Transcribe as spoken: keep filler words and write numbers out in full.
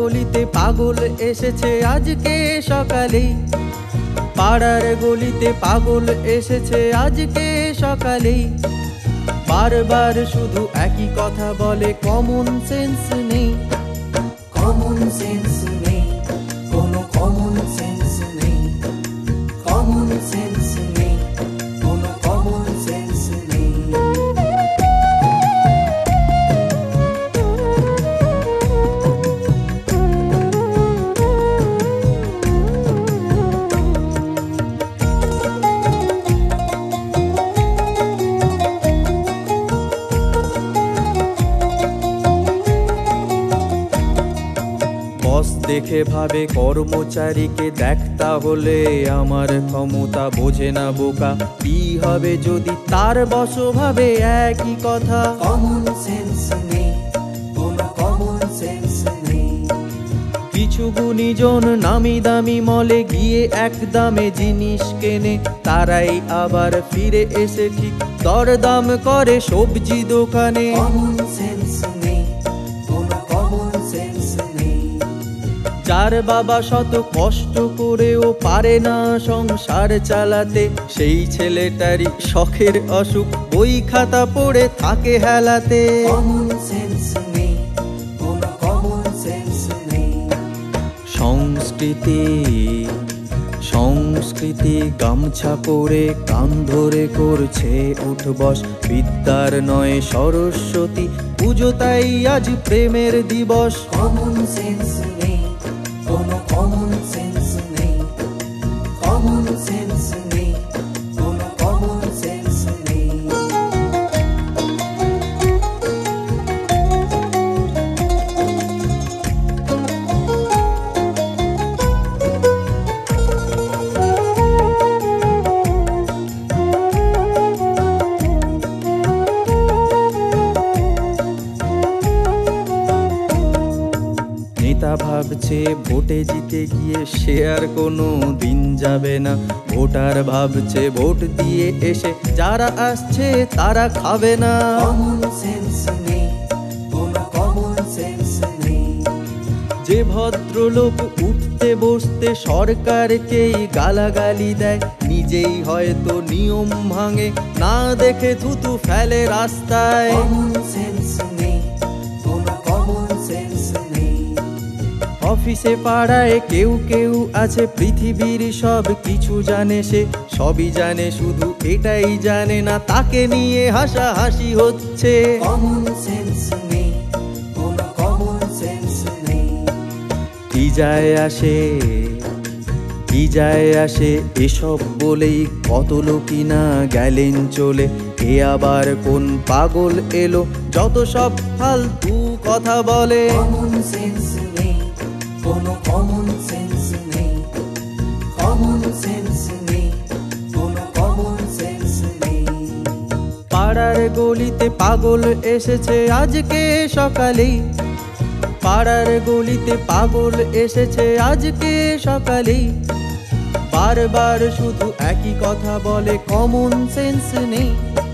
গলিতে পাগল এসেছে আজকে সকালেই, পাড়ার গলিতে পাগল এসেছে আজকে সকালেই। বারবার শুধু একই কথা বলে, কমন সেন্স নেই, কমন সেন্স নেই, কোনো কমন সেন্স নেই, কমন সেন্স নেই, কোনো কমন সেন্স নেই। বস দেখে ভাবে কর্মচারীকে, দেখ তাহলে আমার ক্ষমতা, বোঝে না বোকা কি হবে যদি তার বস ভাবে একই কথা। কমন সেন্স নেই, কোনো কমন সেন্স নেই। কিছু গুণীজন নামি দামি মলে গিয়ে এক দামে জিনিস কেনে, তারাই আবার ফিরে এসে ঠিক দরদাম করে সবজি দোকানে। কমন সেন্স নেই, কোনো কমন সেন্স নেই। যার বাবা শত কষ্ট করেও পারে না সংসার চালাতে, সেই ছেলেটারই শখের অসুখ বই খাতা পড়ে থাকে হেলাতে। কমন সেন্স নেই, কোনো কমন সেন্স নেই। সংস্কৃতি সংস্কৃতি গামছা পরে কান ধরে করছে উঠবস, বিদ্যার নয় সরস্বতী পুজো, তাই আজ প্রেমের দিবস। কমন সেন্স নেই, কোনো কমন সেন্স নেই, কমন সেন্স নেই, কোনো কমন সেন্স নেই। নেতা ভাবছে ভোটে জিতে গিয়ে সে আর কোনো দিন যাবে না, ভোটার ভাবছে ভোট দিয়ে এসে যারা আসছে তারা খাবে না। কমন সেন্স নেই, কোনো কমন সেন্স নেই। যে ভদ্রলোক উঠতে বসতে সরকারকেই গালাগালি দেয়, নিজেই হয়তো নিয়ম ভাঙে, না দেখে থুতু ফেলে রাস্তায়। কমন সেন্স নেই, কোনো কমন সেন্স নেই। অফিসে পাড়ায় কেউ কেউ আছে পৃথিবীর সব কিছু জানে, সে সবই জানে শুধু এটাই জানে না তাকে নিয়ে হাসাহাসি হচ্ছে। কমন সেন্স নেই, কোনো কমন সেন্স নেই। কি যায় আসে কি যায় আসে এসব বলেই কত লোকই না গেলেন চলে, এ আবার কোন পাগল এলো যত সব ফালতু কথা বলে। কমন সেন্স নেই, কোনো কমন সেন্স নেই, কমন সেন্স নেই, কোনো কমন সেন্স নেই। পাড়ার গলিতে পাগল এসেছে আজকে সকালেই, পাড়ার গলিতে পাগল এসেছে আজকে সকালেই। বারবার শুধু একই কথা বলে, কমন সেন্স নেই।